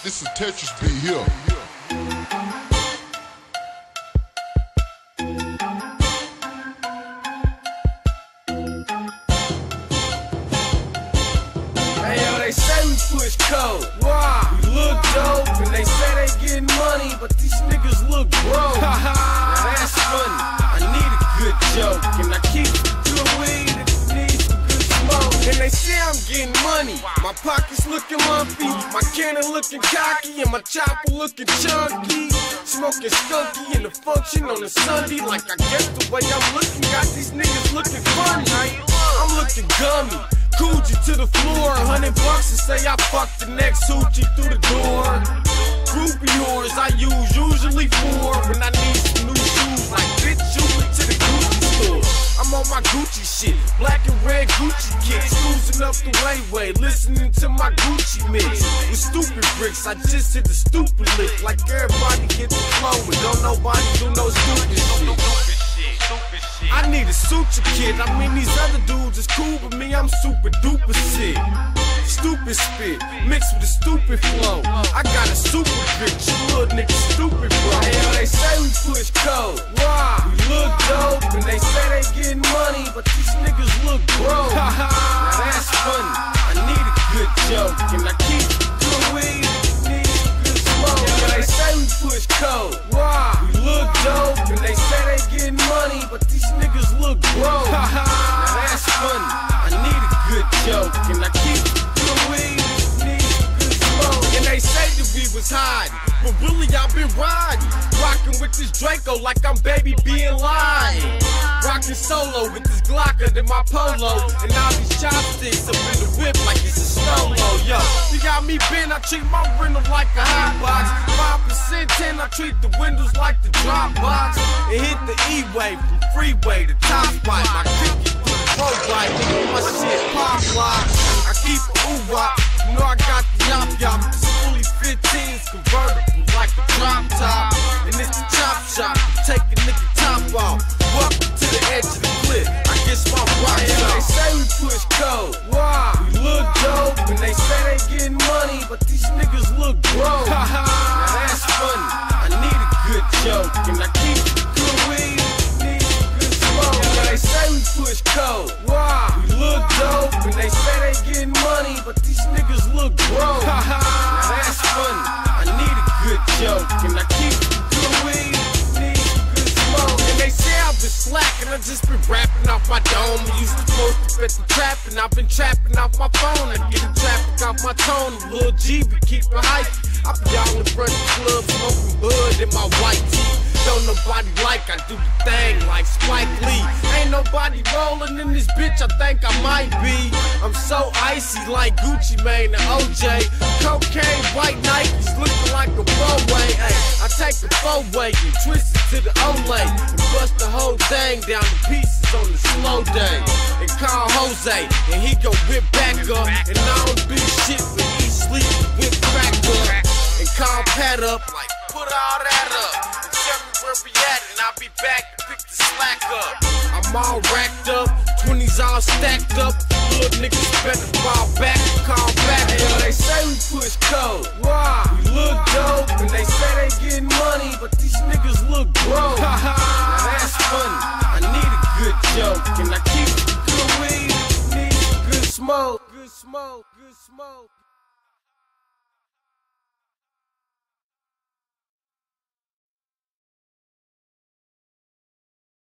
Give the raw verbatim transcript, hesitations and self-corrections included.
This is Tetris beat here. Hey yo, they say we push code. Wow. We look dope, and they say they getting money, but these niggas look broke. Now that's funny. I need a good joke, and I keep good weed if you need some good smoke. And they say I'm getting money. My pockets looking lumpy, my cannon looking cocky, and my chopper looking chunky. Smoking skunky in the function on a Sunday, like I guess the way I'm looking got these niggas looking funny. I'm looking gummy. Coochie to the floor, hundred bucks to say I fucked the next hoochie through the door. Groupie whores I use usually for when I need some new shoes, like bitch shoot me to the Gucci store. I'm on my Gucci shit, black and red Gucci kicks, cruising up the way-way, listening to my Gucci mix. With stupid bricks, I just hit the stupid lick, like everybody get the flow, but don't nobody do no stupid shit. I need a suture kid, I mean these other dudes is cool, but me I'm super duper sick. Stupid spit, mixed with a stupid flow. I got a super bitch, you little nigga stupid bro. Hey yo, they say we push code. Wow. We look dope, and they say they getting money, but these niggas look broke. Now that's funny, I need a good joke, and I keep good weed if you need some good smoke. Yeah, they say we push code. Wow. We look dope, and they say they getting money, but these niggas look broke. Now that's funny, I need a good joke, and I keep good weed if you need some good smoke. And they say that we was hiding, but really I've been riding, rocking with this Draco like I'm baby being lying. Rocking solo with this Glock under my polo, and all these chopsticks up in the whip like it's a solo. Yo, you got me bent, I treat my rental like a hot box. Five percent ten, I treat the windows like the drop box, and hit the E-way from freeway to top spot. My cricket to the pro bike, my shit pop lock. I keep a ooh-wop, you know I got the yop-yop. This fully fifteens convertible like a drop top, and it's the chop shop. Take a nigga top off, welcome to the edge of the cliff. I guess my rock yeah, they say we push code. Wow. We look dope, and they say they getting money, but these niggas look broke. Now that's funny, I need a good joke, and I keep good weed if you need some good smoke. Yeah, they say we push code. Wow. We look dope, and they say they getting money, but these niggas look broke. Now that's funny, I need a good joke, and I keep good weed if you need some good smoke. And they say I've been slacking, I just been rapping off my dome. I used to post up at the trap, and I've been trapping off my phone. I get the traffic off my tone, Lil G be keeping hype. I be all in front of the club, smoking bud in my white tee. Don't nobody like, I do the thing like Spike Lee. Ain't nobody rolling in this bitch, I think I might be. I'm so icy like Gucci Mane and O J. Cocaine, white Nikes, looking like a four-way. Ay, I take the four-way and twist it to the Olay, and bust the whole thing down to pieces on the slow day. And call Jose, and he gon' whip back up. And I don't do shit but eat, sleep, and whip crack up. And call Pat up, like put all that up. And tell me where we at, and I'll be back to pick the slack up. I'm all racked up, twenties all stacked up. Little niggas better fall back and call back. Hey, yo, they say we push code. Wow. We look dope, and they say they getting money, but these niggas look broke. Now that's funny, I need a good joke, and I keep good weed if you need some good smoke. Good smoke, good smoke.